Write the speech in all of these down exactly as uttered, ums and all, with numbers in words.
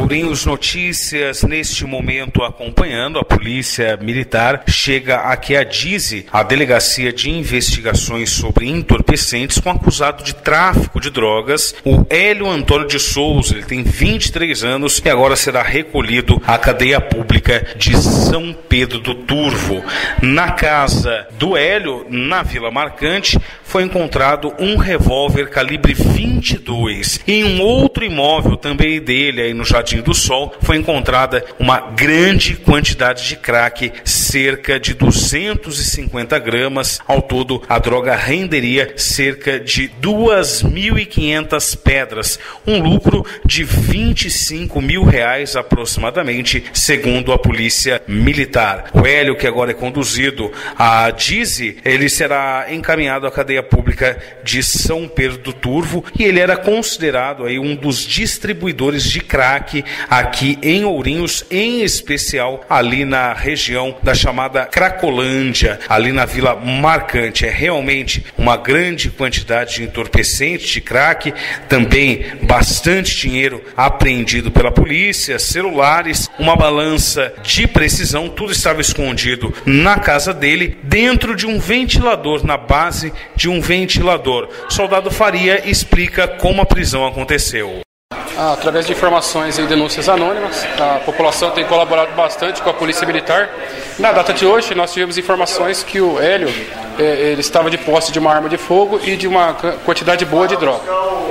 Ourinhos Notícias, neste momento acompanhando, a Polícia Militar chega aqui a DISE, a Delegacia de Investigações sobre Entorpecentes, com acusado de tráfico de drogas, o Hélio Antônio de Souza. Ele tem vinte e três anos e agora será recolhido à cadeia pública de São Pedro do Turvo. Na casa do Hélio, na Vila Marcante, foi encontrado um revólver calibre vinte e dois. Em um outro imóvel também dele, aí no Jardim do Sol, foi encontrada uma grande quantidade de crack, cerca de duzentos e cinquenta gramas. Ao todo, a droga renderia cerca de duas mil e quinhentas pedras, um lucro de vinte e cinco mil reais aproximadamente, segundo a Polícia Militar. O Hélio, que agora é conduzido à DISE, ele será encaminhado à cadeia pública de São Pedro do Turvo, e ele era considerado aí um dos distribuidores de crack aqui em Ourinhos, em especial ali na região da chamada Cracolândia, ali na Vila Marcante. É realmente uma grande quantidade de entorpecentes, de crack, também bastante dinheiro apreendido pela polícia, celulares, uma balança de precisão, tudo estava escondido na casa dele, dentro de um ventilador, na base de um ventilador. Soldado Faria explica como a prisão aconteceu. Ah, através de informações e denúncias anônimas, a população tem colaborado bastante com a Polícia Militar. Na data de hoje, nós tivemos informações que o Hélio eh, ele estava de posse de uma arma de fogo e de uma quantidade boa de droga.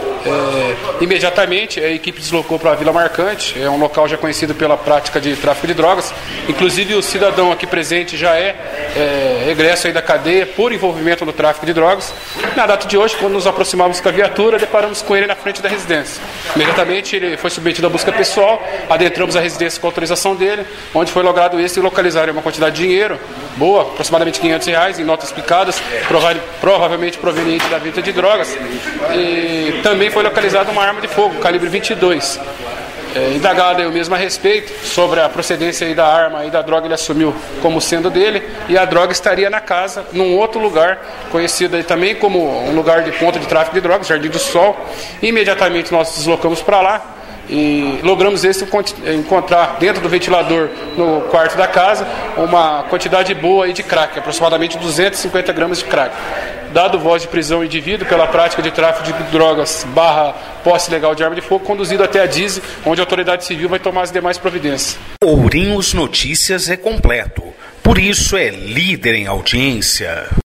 É, imediatamente a equipe deslocou para a Vila Marcante, é um local já conhecido pela prática de tráfico de drogas. Inclusive o cidadão aqui presente já é, é egresso aí da cadeia por envolvimento no tráfico de drogas. Na data de hoje, quando nos aproximamos com a viatura, deparamos com ele na frente da residência. Imediatamente ele foi submetido à busca pessoal, adentramos a residência com autorização dele, onde foi logrado esse e localizar uma quantidade de dinheiro boa, aproximadamente quinhentos reais em notas picadas, prova provavelmente proveniente da venda de drogas. E também foi localizada uma arma de fogo, calibre vinte e dois. É, indagado eu mesmo a respeito sobre a procedência aí da arma e da droga, ele assumiu como sendo dele, e a droga estaria na casa, num outro lugar, conhecido aí também como um lugar de ponto de tráfico de drogas, Jardim do Sol. Imediatamente nós deslocamos para lá e logramos esse encontrar dentro do ventilador no quarto da casa uma quantidade boa aí de crack, aproximadamente duzentos e cinquenta gramas de crack. Dado voz de prisão ao indivíduo pela prática de tráfico de drogas barra posse ilegal de arma de fogo, conduzido até a DISE, onde a autoridade civil vai tomar as demais providências. Ourinhos Notícias é completo, por isso é líder em audiência.